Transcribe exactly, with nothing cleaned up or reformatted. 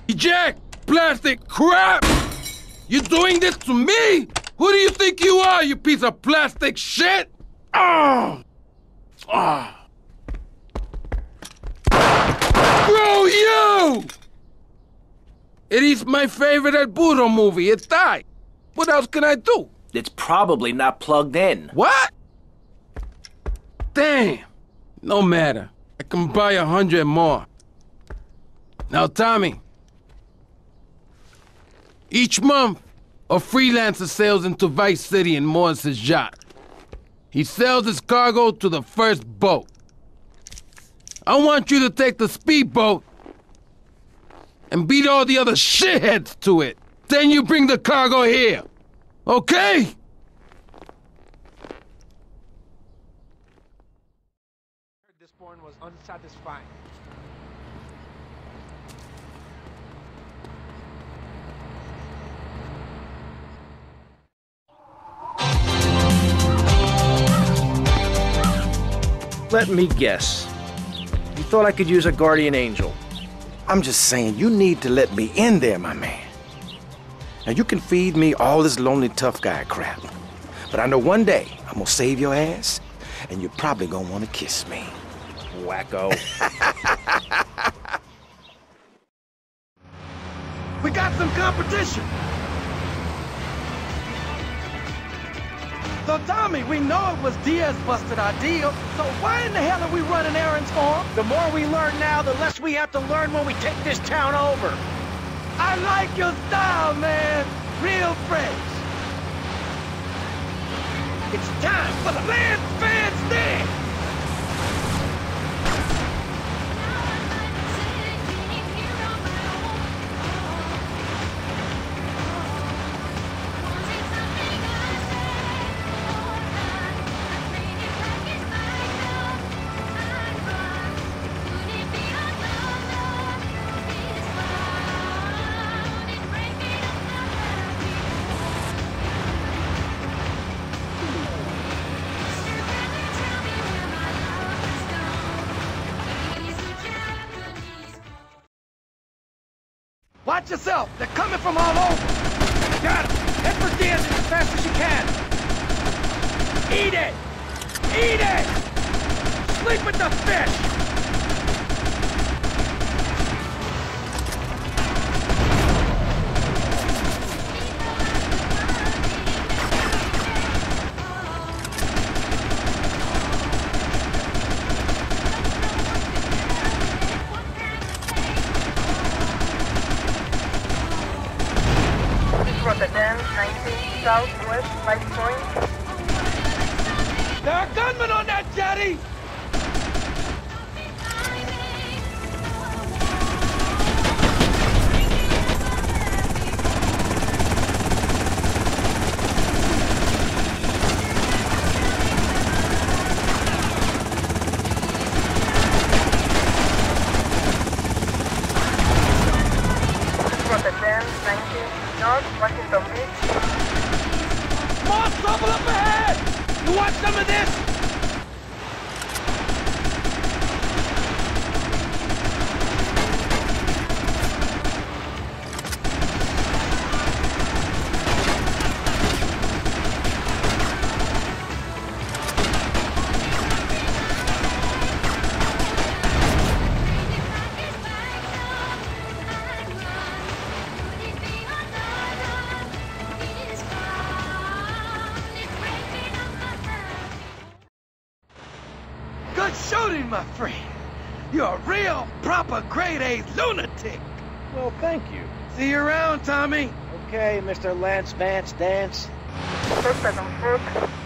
Jack, plastic crap! You doing this to me? Who do you think you are, you piece of plastic shit? Oh! Oh! Bro, you! It is my favorite El Burro movie. It died. What else can I do? It's probably not plugged in. What? Damn. No matter. I can buy a hundred more. Now, Tommy. Each month, a freelancer sails into Vice City in Morris's yacht. He sells his cargo to the first boat. I want you to take the speedboat and beat all the other shitheads to it. Then you bring the cargo here. Okay? This porn was unsatisfying. Let me guess. You thought I could use a guardian angel. I'm just saying, you need to let me in there, my man. Now, you can feed me all this lonely tough guy crap, but I know one day I'm gonna save your ass, and you're probably gonna want to kiss me. Wacko. We got some competition. So, Tommy, we know it was Diaz busted our deal, so why in the hell are we running errands for him? The more we learn now, the less we have to learn when we take this town over. I like your style, man. Real fresh. It's time for the Lance Van Stand. Watch yourself! They're coming from all over! Got him! Head for Diaz as fast as you can! Eat it! Eat it! Sleep with the fish! Rotterdam, nineteen, southwest, five point. There are gunmen on that jetty! Rotterdam, nineteen, north, Washington Beach. More trouble up ahead! You want some of this? Good shooting, my friend. You're a real, proper grade-A lunatic. Well, thank you. See you around, Tommy. Okay, Mister Lance Vance Dance. four seven foot.